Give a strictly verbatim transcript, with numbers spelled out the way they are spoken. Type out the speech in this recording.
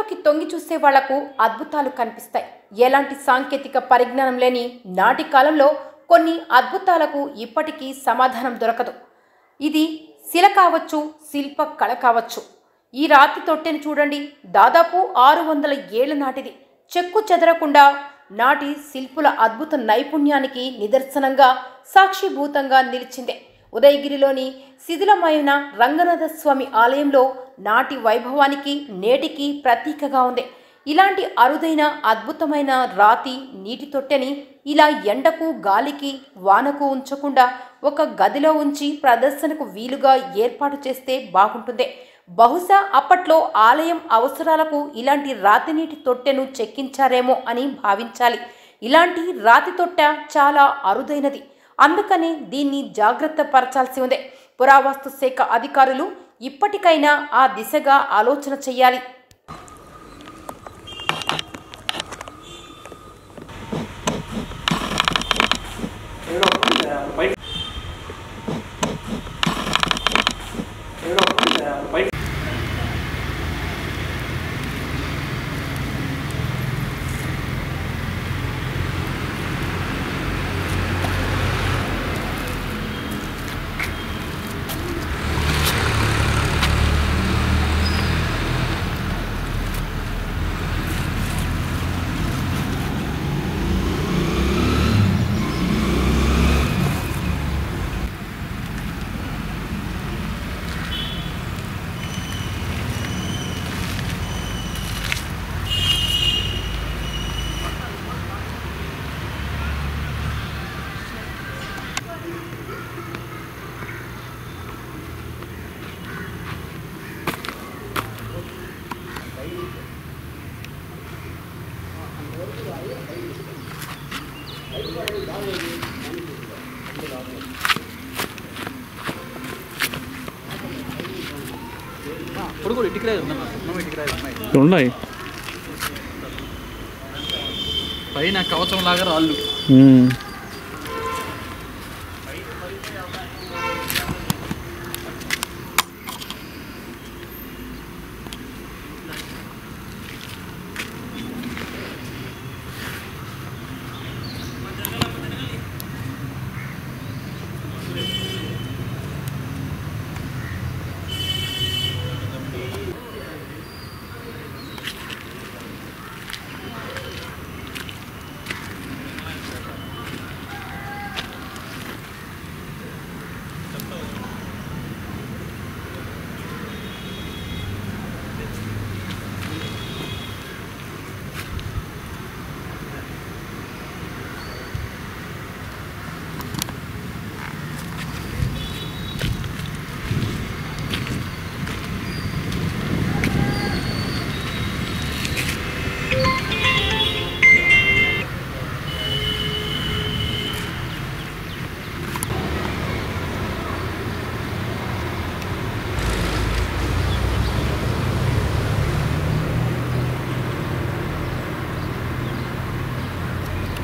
లోతులోకి తొంగి చూసే వాళ్లకు అద్భుతాలు కనిపిస్తాయి. ఎలాంటి సాంకేతిక పరిజ్ఞానం లేని నాటి కాలంలో కొన్ని అద్భుతాలకు ఇప్పటికీ సమాధానం దొరకదు. ఇది శిల కావచ్చు, శిల్ప కళ కావచ్చు. ఈ రాతి తొట్టెను చూడండి, దాదాపు ఆరు వందల ఏళ్ల నాటిది. చెక్కు చెదరకుండా నాటి శిల్పుల అద్భుత నైపుణ్యానికి నిదర్శనంగా, సాక్షిభూతంగా నిలిచిందే. ఉదయగిరిలోని శిథిలమైన రంగనాథస్వామి ఆలయంలో నాటి వైభవానికి నేటికి ప్రతీకగా ఉంది. ఇలాంటి అరుదైన అద్భుతమైన రాతి నీటి తొట్టెని ఇలా ఎండకు, గాలికి, వానకు ఉంచకుండా ఒక గదిలో ఉంచి ప్రదర్శనకు వీలుగా ఏర్పాటు చేస్తే బాగుంటుంది. బహుశా అప్పట్లో ఆలయం అవసరాలకు ఇలాంటి రాతి నీటి తొట్టెను చెక్కించారేమో అని భావించాలి. ఇలాంటి రాతి తొట్టె చాలా అరుదైనది, అందుకని దీన్ని జాగ్రత్త పరచాల్సి ఉంది. పురావస్తు శాఖ అధికారులు ఇప్పటికైనా ఆ దిశగా ఆలోచన చేయాలి. ఉన్నాయి పైన కవచం లాగా రాళ్ళు.